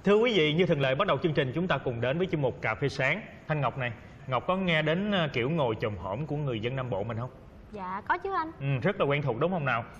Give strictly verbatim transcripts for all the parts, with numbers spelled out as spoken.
Thưa quý vị, như thường lệ bắt đầu chương trình chúng ta cùng đến với chuyên mục Cà phê sáng. Thanh Ngọc này, Ngọc có nghe đến kiểu ngồi chồm hổm của người dân Nam Bộ mình không? Dạ có chứ anh. Ừ, rất là quen thuộc đúng không nào?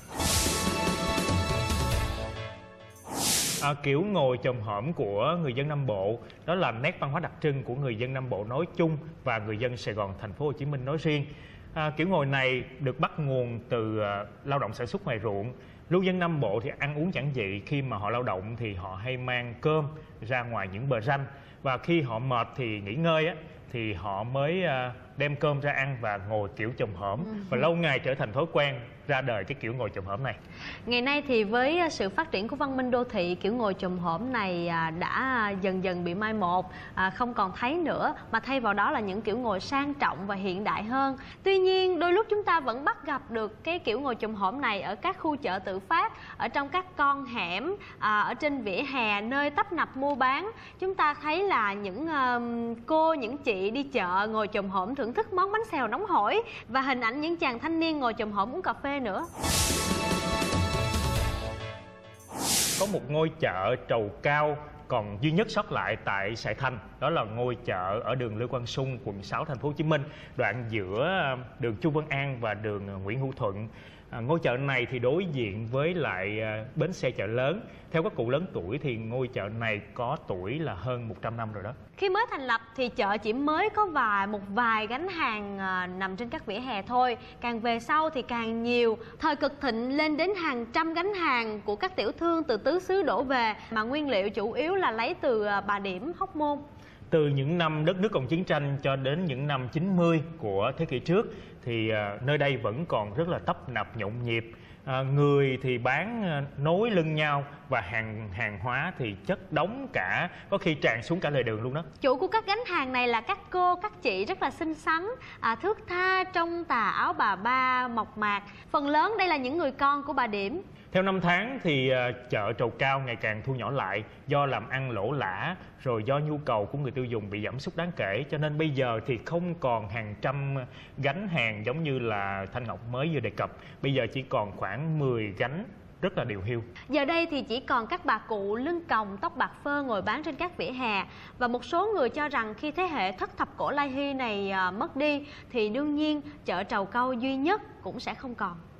À, kiểu ngồi chồm hổm của người dân Nam Bộ đó là nét văn hóa đặc trưng của người dân Nam Bộ nói chung và người dân Sài Gòn, thành phố Hồ Chí Minh nói riêng. À, kiểu ngồi này được bắt nguồn từ uh, lao động sản xuất ngoài ruộng. Lưu dân Nam Bộ thì ăn uống giản dị, khi mà họ lao động thì họ hay mang cơm ra ngoài những bờ ranh, và khi họ mệt thì nghỉ ngơi á thì họ mới uh, đem cơm ra ăn và ngồi kiểu chồm hổm, và lâu ngày trở thành thói quen, ra đời cái kiểu ngồi chồm hổm này. Ngày nay thì với sự phát triển của văn minh đô thị, kiểu ngồi chồm hổm này đã dần dần bị mai một, không còn thấy nữa, mà thay vào đó là những kiểu ngồi sang trọng và hiện đại hơn. Tuy nhiên đôi lúc chúng ta vẫn bắt gặp được cái kiểu ngồi chồm hổm này ở các khu chợ tự phát, ở trong các con hẻm, ở trên vỉa hè nơi tấp nập mua bán. Chúng ta thấy là những cô, những chị đi chợ ngồi chồm hổm thưởng thức món bánh xèo nóng hổi, và hình ảnh những chàng thanh niên ngồi chồm hổm uống cà phê nữa. Có một ngôi chợ trầu cao còn duy nhất sót lại tại Sài Thành, đó là ngôi chợ ở đường Lê Quang Sung, quận sáu, thành phố Hồ Chí Minh, đoạn giữa đường Chu Văn An và đường Nguyễn Hữu Thuận. À, ngôi chợ này thì đối diện với lại à, bến xe chợ lớn. Theo các cụ lớn tuổi thì ngôi chợ này có tuổi là hơn một trăm năm rồi đó. Khi mới thành lập thì chợ chỉ mới có vài một vài gánh hàng à, nằm trên các vỉa hè thôi. Càng về sau thì càng nhiều. Thời cực thịnh lên đến hàng trăm gánh hàng của các tiểu thương từ tứ xứ đổ về, mà nguyên liệu chủ yếu là lấy từ à, Bà Điểm, Hóc Môn. Từ những năm đất nước còn chiến tranh cho đến những năm chín mươi của thế kỷ trước thì à, nơi đây vẫn còn rất là tấp nập nhộn nhịp. À, người thì bán à, nối lưng nhau, và hàng hàng hóa thì chất đống cả, có khi tràn xuống cả lề đường luôn đó. Chủ của các gánh hàng này là các cô, các chị rất là xinh xắn, à, thướt tha trong tà áo bà ba mộc mạc. Phần lớn đây là những người con của bà Điểm. Theo năm tháng thì chợ trầu cao ngày càng thu nhỏ lại do làm ăn lỗ lã, rồi do nhu cầu của người tiêu dùng bị giảm sút đáng kể, cho nên bây giờ thì không còn hàng trăm gánh hàng giống như là Thanh Ngọc mới vừa đề cập. Bây giờ chỉ còn khoảng mười gánh, rất là điều hiu. Giờ đây thì chỉ còn các bà cụ lưng còng, tóc bạc phơ ngồi bán trên các vỉa hè. Và một số người cho rằng khi thế hệ thất thập cổ lai hy này mất đi thì đương nhiên chợ trầu cau duy nhất cũng sẽ không còn.